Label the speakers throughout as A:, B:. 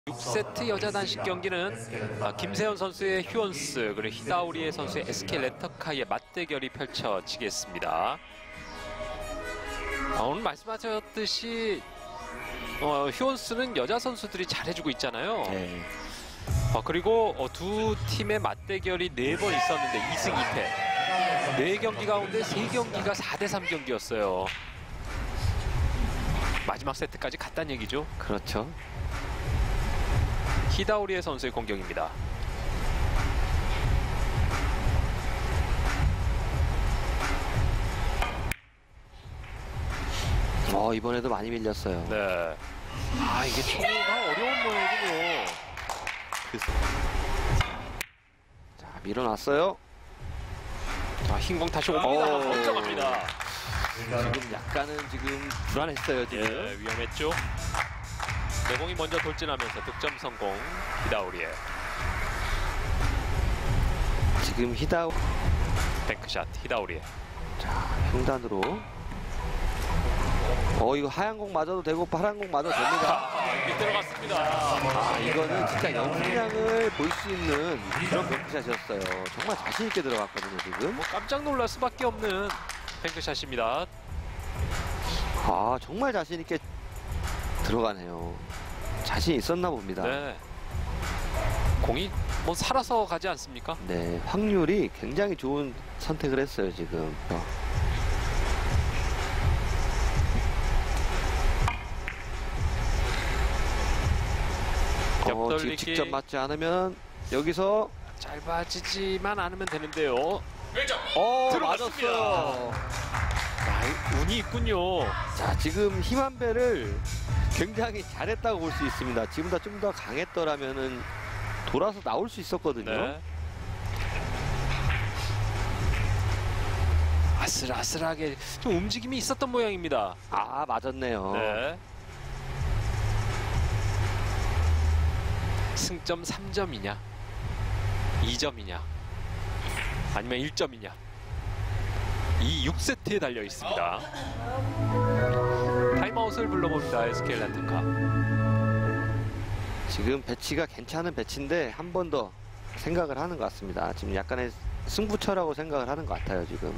A: 6세트 여자 단식 경기는 김세현 선수의 휴원스 그리고 히다우리 선수의 SK 렌터카의 맞대결이 펼쳐지겠습니다. 오늘 말씀하셨듯이 휴원스는 여자 선수들이 잘해주고 있잖아요.
B: 네.
A: 그리고 두 팀의 맞대결이 4번 있었는데 2승 2패 4경기 가운데 3경기가 4대3 경기였어요. 마지막 세트까지 갔다는 얘기죠.
B: 그렇죠.
A: 히다우리 선수의 공격입니다.
B: 이번에도 많이 밀렸어요.
A: 네. 이게 초구가 어려운 모양이군요.
B: 자, 밀어놨어요.
A: 자, 흰공 다시 옵니다. 먼저갑니다.
B: 지금 약간은 불안했어요. 지금.
A: 예, 위험했죠. 내공이 먼저 돌진하면서 득점 성공. 히다우리에.
B: 지금
A: 뱅크샷 히다우리에.
B: 자, 횡단으로. 이거 하얀 공 맞아도 되고 파란 공 맞아도 됩니다.
A: 이게 들어갔습니다.
B: 이거는 진짜 연습량을 볼 수 있는 그런 뱅크샷이었어요. 정말 자신 있게 들어갔거든요, 지금.
A: 깜짝 놀랄 수밖에 없는 뱅크샷입니다.
B: 정말 자신 있게 들어가네요. 자신 있었나 봅니다.
A: 네. 공이 살아서 가지 않습니까?
B: 네, 확률이 굉장히 좋은 선택을 했어요, 지금. 지금 직접 맞지 않으면 여기서
A: 짧아지지만 않으면 되는데요.
B: 맞았어요.
A: 운이 있군요.
B: 자, 지금 힘한 배를 굉장히 잘했다고 볼 수 있습니다. 지금보다 좀 더 강했더라면은 돌아서 나올 수 있었거든요.
A: 네. 아슬아슬하게 좀 움직임이 있었던 모양입니다.
B: 맞았네요.
A: 네. 승점 3점이냐 2점이냐 아니면 1점이냐 이 6세트에 달려 있습니다. 타임아웃을 불러봅니다. SK 렌터카.
B: 지금 배치가 괜찮은 배치인데 한 번 더 생각을 하는 것 같습니다. 지금 약간의 승부처라고 생각을 하는 것 같아요, 지금.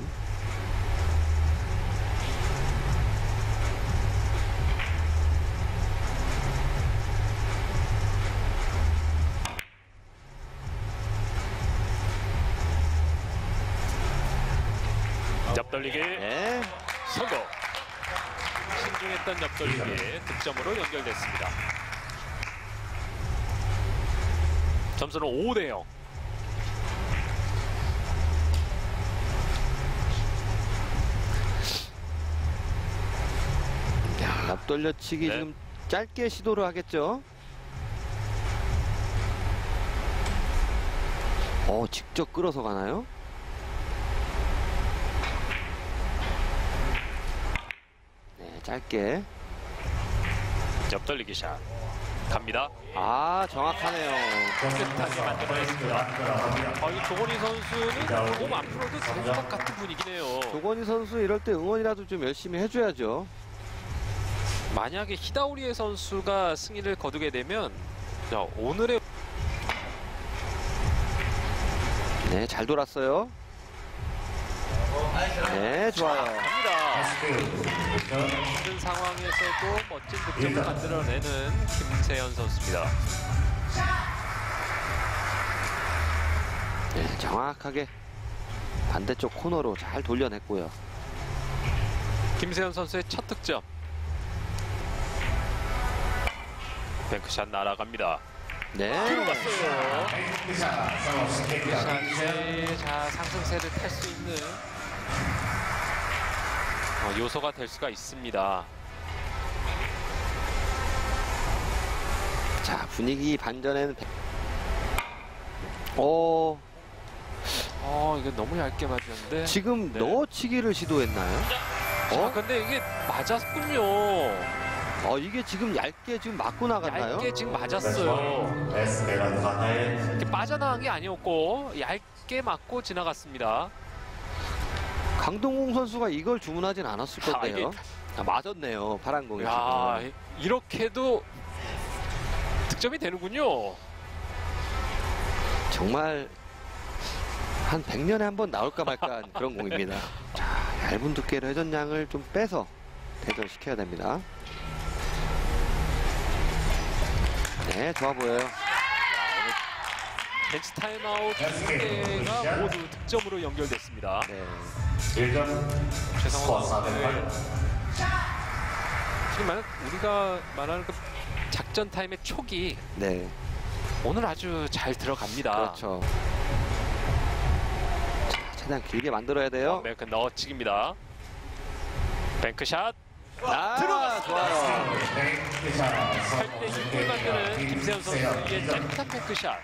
A: 옆돌리기 성공. 신중했던 옆돌리기 득점으로 연결됐습니다. 점수는 5대0.
B: 앞돌려치기 지금 짧게 시도를 하겠죠. 직접 끌어서 가나요? 짧게.
A: 옆돌리기 샷 갑니다.
B: 정확하네요.
A: 깨끗하게 만들어냈습니다. 이 조건희 선수는 몸 앞으로도 될 것 같은 분위기네요.
B: 조건희 선수 이럴 때 응원이라도 좀 열심히 해줘야죠.
A: 만약에 히다우리 선수가 승리를 거두게 되면 오늘의
B: 네, 잘 돌았어요. 네, 좋아요.
A: 힘든 상황에서도 멋진 득점을 만들어내는 김세현 선수입니다.
B: 네, 정확하게 반대쪽 코너로 잘 돌려냈고요.
A: 김세현 선수의 첫 득점. 뱅크샷 날아갑니다.
B: 네.
A: 들어갔어요. 뱅크샷이 상승세를 탈 수 있는 요소가 될 수가 있습니다.
B: 자, 분위기 반전에는
A: 이거 너무 얇게 맞았는데
B: 지금 넣어치기를 시도했나요?
A: 근데 이게 맞았군요.
B: 이게 지금 얇게 맞고 나갔나요?
A: 얇게 지금 맞았어요. 이렇게 빠져나간 게 아니었고 얇게 맞고 지나갔습니다.
B: 강동공 선수가 이걸 주문하진 않았을 건데요. 맞았네요. 파란 공이.
A: 이렇게도 득점이 되는군요.
B: 정말 한 100년에 한 번 나올까 말까 그런 공입니다. 자, 얇은 두께로 회전량을 좀 빼서 대전시켜야 됩니다. 네, 좋아 보여요.
A: 벤치 타임아웃 두 개가 모두 득점으로 연결됐습니다.
B: 네.
A: 최상원 선수는 하지만 우리가 말하는 그 작전 타임의 촉이
B: 네.
A: 오늘 아주 잘 들어갑니다.
B: 그렇죠. 자, 최대한 길게 만들어야 돼요.
A: 뱅크 넣어치기입니다. 뱅크샷
B: 들어갔습니다. 좋아요.
A: 8대 6을 만드는 김세현 선수의 짠한 뱅크샷.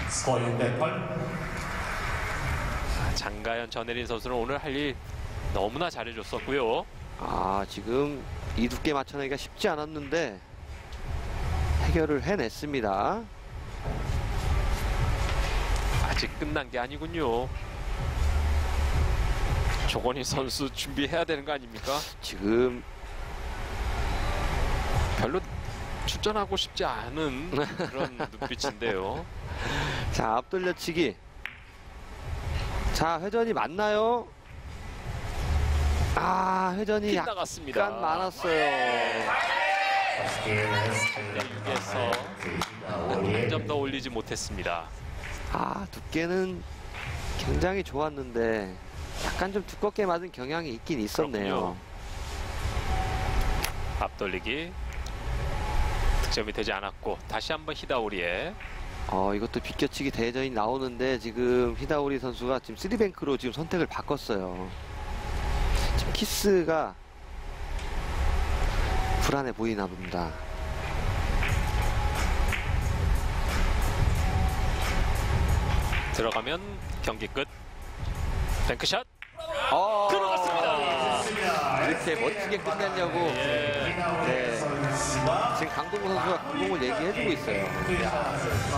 A: 장가연, 전혜린 선수는 오늘 할 일 너무나 잘해줬었고요.
B: 아, 지금 이 두께 맞춰내기가 쉽지 않았는데 해결을 해냈습니다.
A: 아직 끝난 게 아니군요. 조건희 선수 준비해야 되는 거 아닙니까?
B: 지금
A: 별로 출전하고 싶지 않은 그런 눈빛인데요.
B: 자, 앞돌려치기. 자, 회전이 맞나요? 아, 회전이
A: 나갔습니다.
B: 약간 많았어요.
A: 여기에서 한 점 더 올리지 못했습니다.
B: 아, 두께는 굉장히 좋았는데 약간 좀 두껍게 맞은 경향이 있긴 있었네요.
A: 앞돌리기 득점이 되지 않았고 다시 한번 히다우리에
B: 이것도 비껴치기 대전이 나오는데 지금 히다우리 선수가 지금 3뱅크로 지금 선택을 바꿨어요. 지금 키스가 불안해 보이나 봅니다.
A: 들어가면 경기 끝. 뱅크샷
B: 들어갔습니다. 이렇게 멋지게 끝내려고
A: 예.
B: 네. 지금 강동구 선수가 그 공을 얘기해주고 있어요.